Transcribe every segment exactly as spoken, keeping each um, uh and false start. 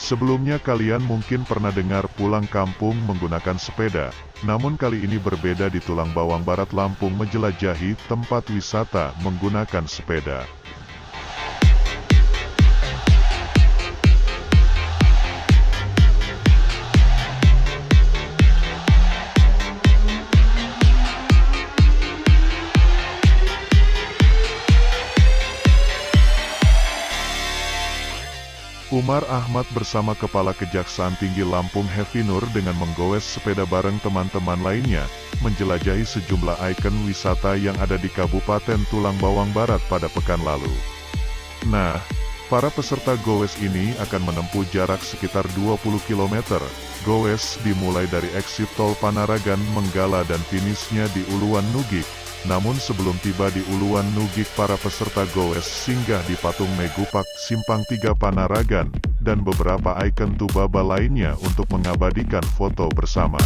Sebelumnya kalian mungkin pernah dengar pulang kampung menggunakan sepeda, namun kali ini berbeda di Tulang Bawang Barat Lampung menjelajahi tempat wisata menggunakan sepeda. Umar Ahmad bersama Kepala Kejaksaan Tinggi Lampung Hefi Nur dengan menggoes sepeda bareng teman-teman lainnya, menjelajahi sejumlah ikon wisata yang ada di Kabupaten Tulang Bawang Barat pada pekan lalu. Nah, para peserta goes ini akan menempuh jarak sekitar dua puluh kilometer. Goes dimulai dari eksit tol Panaragan Menggala dan finishnya di Uluan Nugik. Namun sebelum tiba di Uluan Nugik, para peserta goes singgah di Patung Megupak, Simpang tiga Panaragan, dan beberapa ikon Tubaba lainnya untuk mengabadikan foto bersama.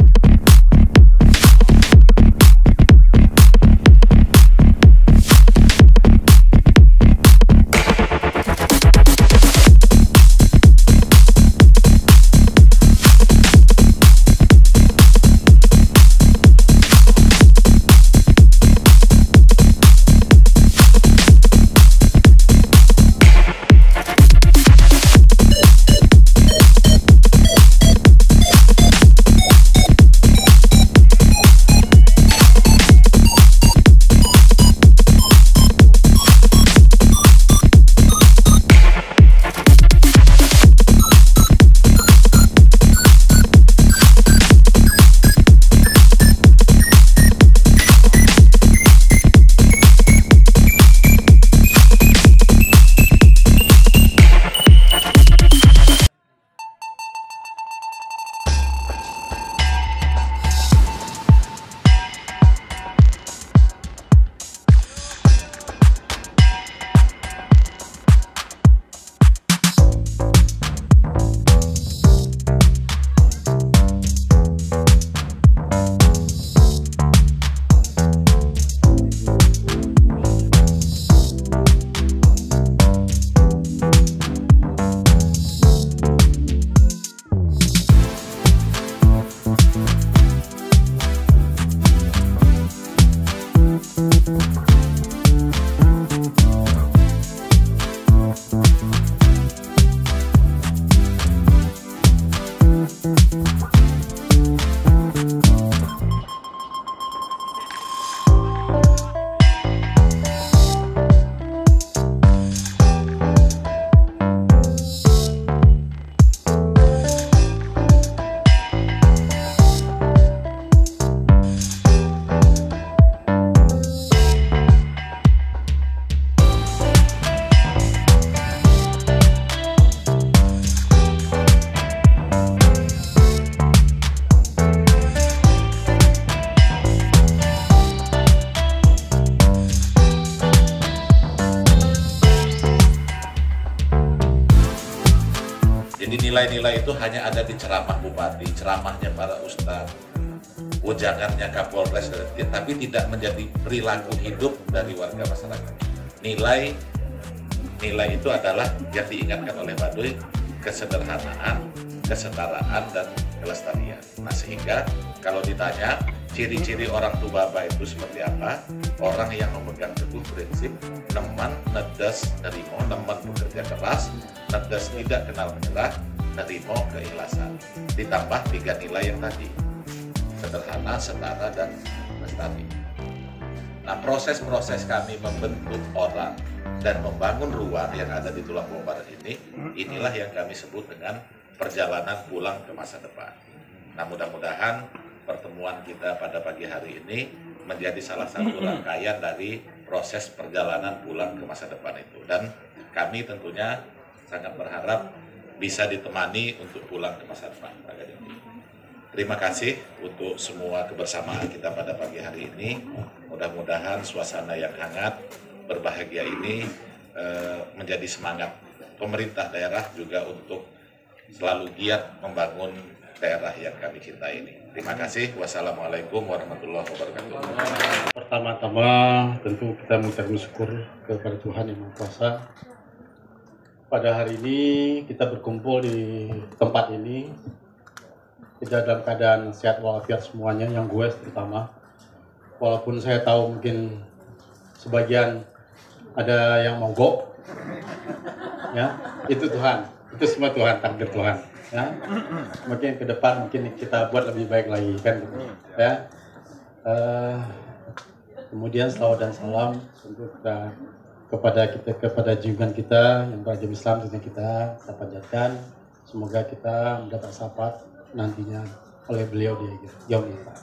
Jadi nilai-nilai itu hanya ada di ceramah bupati, ceramahnya para ustadz, ujangannya Kapolres, tapi tidak menjadi perilaku hidup dari warga masyarakat. Nilai nilai itu adalah yang diingatkan oleh Baduy, kesederhanaan, kesetaraan, dan kelestarian. Nah, sehingga kalau ditanya ciri-ciri orang Tubaba itu seperti apa, orang yang memegang teguh prinsip neman, nedas, nerimo, neman bekerja keras, nedas tidak kenal menyerah, nerimo keikhlasan. Ditambah tiga nilai yang tadi, sederhana, setara, dan lestari. Nah, proses-proses kami membentuk orang dan membangun ruang yang ada di Tulang Bawang Barat ini, inilah yang kami sebut dengan perjalanan pulang ke masa depan. Nah, mudah-mudahan pertemuan kita pada pagi hari ini menjadi salah satu rangkaian dari proses perjalanan pulang ke masa depan itu. Dan kami tentunya sangat berharap bisa ditemani untuk pulang ke masa depan. Terima kasih untuk semua kebersamaan kita pada pagi hari ini. Mudah-mudahan suasana yang hangat, berbahagia ini eh, menjadi semangat pemerintah daerah juga untuk selalu giat membangun daerah yang kami cintai ini. Terima kasih. Wassalamualaikum warahmatullahi wabarakatuh. Pertama-tama tentu kita mengucapkan syukur kepada Tuhan Yang Maha Kuasa pada hari ini kita berkumpul di tempat ini. Kita dalam keadaan sehat walafiat semuanya, yang gue terutama. Walaupun saya tahu mungkin sebagian ada yang mogok, ya itu Tuhan, itu semua Tuhan, takdir Tuhan. Ya, mungkin ke depan mungkin kita buat lebih baik lagi kan, ya. Uh, kemudian salawat dan salam tentu kita kepada kita kepada junjungan kita yang beragama Islam, tentunya kita kita panjatkan. Semoga kita mendapat syafaat nantinya oleh beliau di yaumul qiyamah.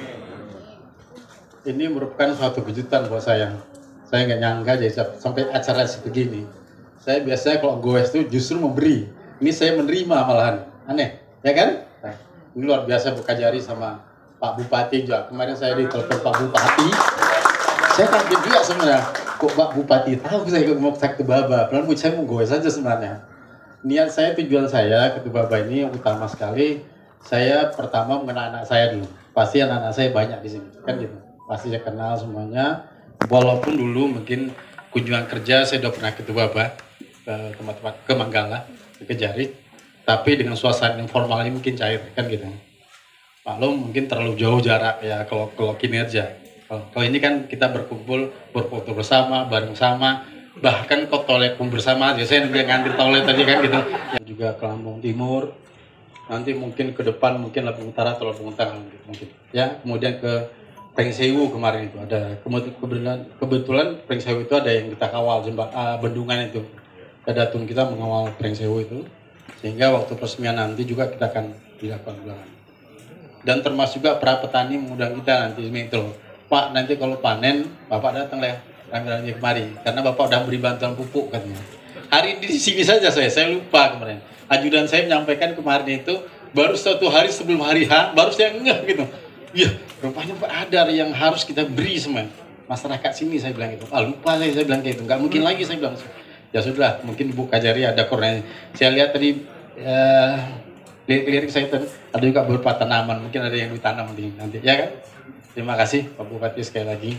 Ini merupakan suatu kejutan buat saya. Saya nggak nyangka jadi sampai acara sebegini. Saya biasanya kalau goes itu justru memberi. Ini saya menerima malahan. Aneh, ya kan? Nah, ini luar biasa Bu Kajari sama Pak Bupati juga. Kemarin saya ditelepon Pak Bupati. Saya kaget juga sebenarnya. Kok Pak Bupati tahu saya mau ke Baba? Padahal saya mau goes saja sebenarnya. Niat saya, tujuan saya ke Baba ini yang utama sekali. Saya pertama mengenal anak saya dulu. Pasti anak-anak saya banyak di sini, kan gitu. Pasti saya kenal semuanya. Walaupun dulu mungkin kunjungan kerja saya sudah pernah ke Baba, ke tempat-tempat ke Manggala, ke Kejari. Tapi dengan suasana informal ini mungkin cair, kan gitu. Maklum mungkin terlalu jauh jarak ya kalau kalau kinerja. Kalau, kalau ini kan kita berkumpul, berfoto bersama, bareng sama, bahkan ke toilet pun bersama. Jadi saya juga ngantir toilet tadi kan gitu. Yang juga ke Lampung Timur, nanti mungkin ke depan mungkin Lampung Utara atau Lampung Utara gitu, mungkin. Ya, kemudian ke Pringsewu kemarin itu ada kebetulan kebetulan Pringsewu itu ada yang kita kawal jembatan uh, bendungan itu. Ada datun kita mengawal Pringsewu itu, sehingga waktu peresmian nanti juga kita akan dilakukan ulangan. Dan termasuk juga para petani mengundang kita nanti itu. Pak, nanti kalau panen Bapak datang lah rame-rame kemari karena Bapak udah beri bantuan pupuk katanya. Hari di sini saja saya, saya lupa kemarin. Ajudan saya menyampaikan kemarin itu baru satu hari sebelum hari H, baru saya ngeh gitu. Iya, rupanya Pak ada yang harus kita beri semua. Masyarakat sini saya bilang gitu. Ah lupa saya, saya bilang kayak itu. Nggak mungkin lagi saya bilang. Ya sudah, mungkin Bu Kajari ada koordinasi. Saya lihat tadi eh, lirik saya tadi ada juga beberapa tanaman, mungkin ada yang ditanam nanti, nanti ya kan? Terima kasih Pak Bupati sekali lagi.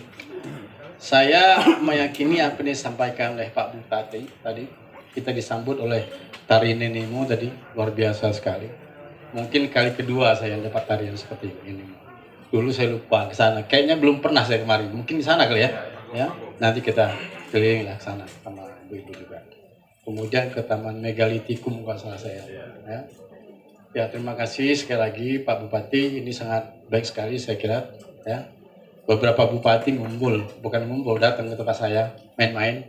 Saya meyakini apa yang disampaikan oleh Pak Bupati tadi, kita disambut oleh tari Nenemo tadi, luar biasa sekali. Mungkin kali kedua saya dapat tarian seperti ini. Dulu saya lupa ke sana, kayaknya belum pernah saya kemarin, mungkin di sana kali ya. Ya, nanti kita keliling lah ke sana sama ibu-ibu juga. Kemudian ke Taman Megalitikum kalau salah saya. Ya. Ya, terima kasih sekali lagi Pak Bupati, ini sangat baik sekali saya kira. Ya, beberapa bupati ngumpul, bukan ngumpul, datang ke tempat saya main-main.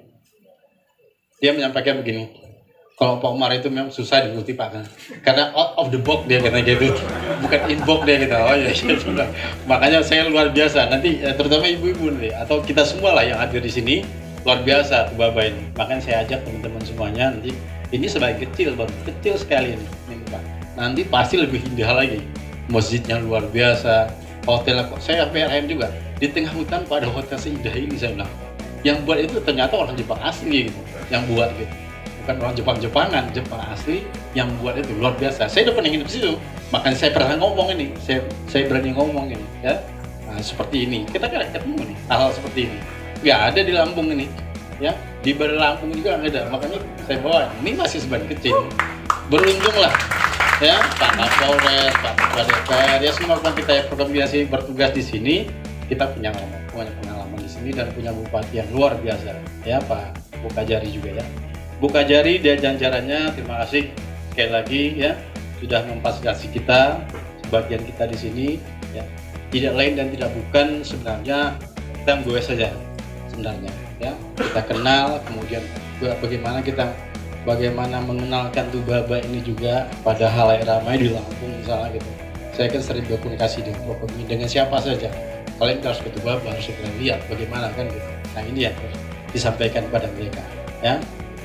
Dia menyampaikan begini, kalau Pak Umar itu memang susah diikuti Pak, kan? Karena out of the box dia katanya gitu, bukan in box dia gitu. Oh ya, ya makanya saya luar biasa. Nanti terutama ibu-ibu nih, atau kita semua lah yang hadir di sini luar biasa Baba ini. Makanya saya ajak teman-teman semuanya nanti. Ini sebagai kecil, baru kecil sekali ini, ini Pak. Nanti pasti lebih indah lagi. Masjidnya luar biasa. Hotel saya P R M juga di tengah hutan pada hotel seindah ini saya bilang. Yang buat itu ternyata orang Jepang asli gitu, yang buat gitu. Bukan orang Jepang-Jepangan, Jepang asli yang buat itu luar biasa. Saya udah pernah nginep di situ, makanya saya pernah ngomong ini, saya saya berani ngomong ini, ya. Nah, seperti ini kita kan ketemu nih hal-hal seperti ini. Nggak ada di Lampung ini, ya. Di Bali Lampung juga nggak ada, makanya saya bawa. Ini masih sebagian kecil, beruntunglah. Ya, Pak Kapolres, Pak Ketua D P R, ya semua kan kita program biasa bertugas di sini, kita punya pengalaman, punya pengalaman di sini dan punya bupati yang luar biasa, ya Pak Bu Kajari juga ya. Bu Kajari dan jajarannya, terima kasih sekali lagi ya sudah memfasilitasi kita, sebagian kita di sini, ya tidak lain dan tidak bukan sebenarnya kita gue saja sebenarnya, ya kita kenal, kemudian bagaimana kita bagaimana mengenalkan tuh Baba ini juga pada halayak ramai di Lampung misalnya gitu. Saya kan sering berkomunikasi dengan dengan siapa saja. Kalian harus ke Baba, harus kalian lihat bagaimana kan gitu. Nah ini yang harus disampaikan kepada mereka. Ya.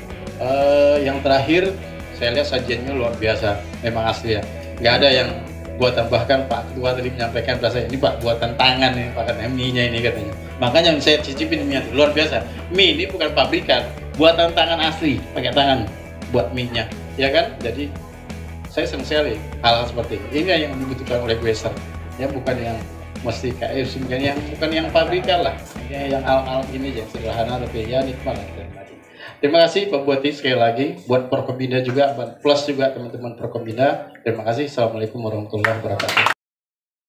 Uh, yang terakhir saya lihat sajiannya luar biasa, memang asli ya. Nggak ada yang buatan, bahkan Pak Ketua tadi menyampaikan pada saya ini Pak buatan tangan nih, Pak katanya mie-nya ini katanya. Makanya yang saya cicipin mie luar biasa. Mie ini bukan pabrikan, buatan tangan asli, pakai tangan buat mie-nya, ya kan? Jadi saya senang sekali hal-hal seperti ini. Ini yang dibutuhkan oleh Weser, ya bukan yang mesti kayak bukan yang bukan yang pabrikan lah, ya, yang hal-hal ini yang sederhana tapi ya nikmat lah. Terima kasih Pak Bupati sekali lagi, buat Forkombinda juga, plus juga teman-teman Forkombinda. Terima kasih. Assalamualaikum warahmatullahi wabarakatuh.